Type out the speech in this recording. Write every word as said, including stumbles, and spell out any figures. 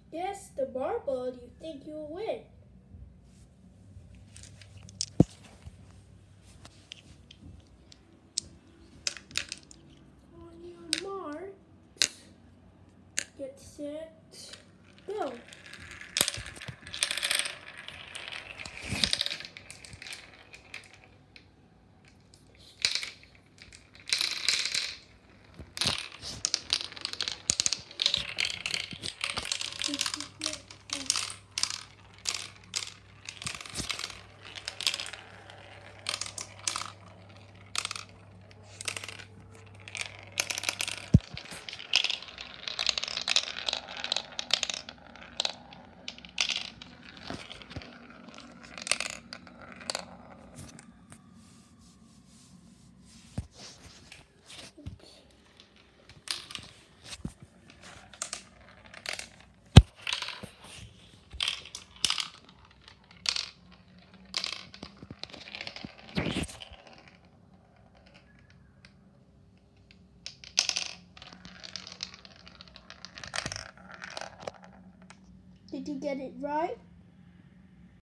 Guess the marble you think you'll win. On your marks, get set, go. Did you get it right?